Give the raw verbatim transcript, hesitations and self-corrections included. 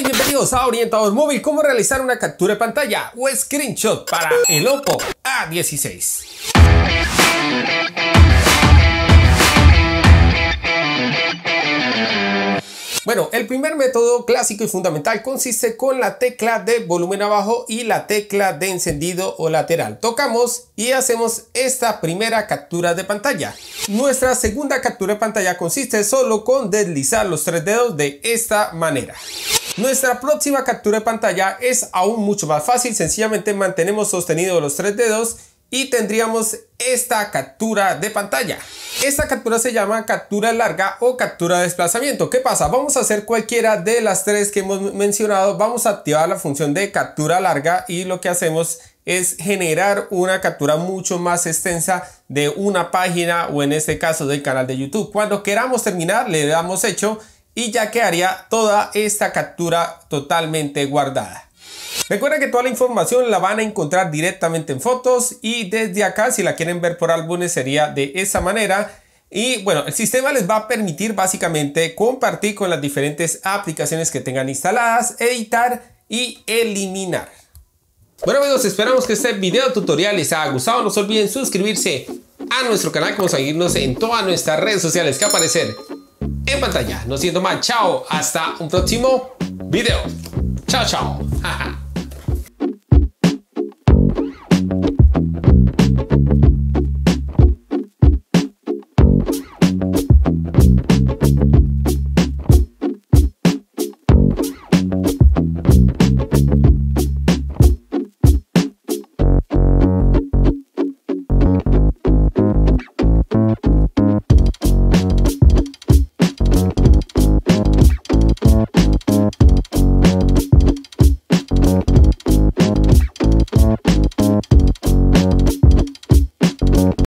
y bienvenidos a Orientador Móvil, cómo realizar una captura de pantalla o screenshot para el Oppo A dieciséis. Bueno, el primer método clásico y fundamental consiste con la tecla de volumen abajo y la tecla de encendido o lateral. Tocamos y hacemos esta primera captura de pantalla. Nuestra segunda captura de pantalla consiste solo con deslizar los tres dedos de esta manera. Nuestra próxima captura de pantalla es aún mucho más fácil. Sencillamente mantenemos sostenidos los tres dedos y tendríamos esta captura de pantalla. Esta captura se llama captura larga o captura de desplazamiento. ¿Qué pasa? Vamos a hacer cualquiera de las tres que hemos mencionado. Vamos a activar la función de captura larga y lo que hacemos es generar una captura mucho más extensa de una página o en este caso del canal de YouTube. Cuando queramos terminar le damos hecho y ya quedaría toda esta captura totalmente guardada. Recuerda que toda la información la van a encontrar directamente en fotos y desde acá, si la quieren ver por álbumes, sería de esa manera. Y bueno, el sistema les va a permitir básicamente compartir con las diferentes aplicaciones que tengan instaladas, editar y eliminar. Bueno amigos, esperamos que este video tutorial les haya gustado. No se olviden suscribirse a nuestro canal, como seguirnos en todas nuestras redes sociales que aparecen en pantalla. No siendo más, chao, hasta un próximo video. Chao, chao.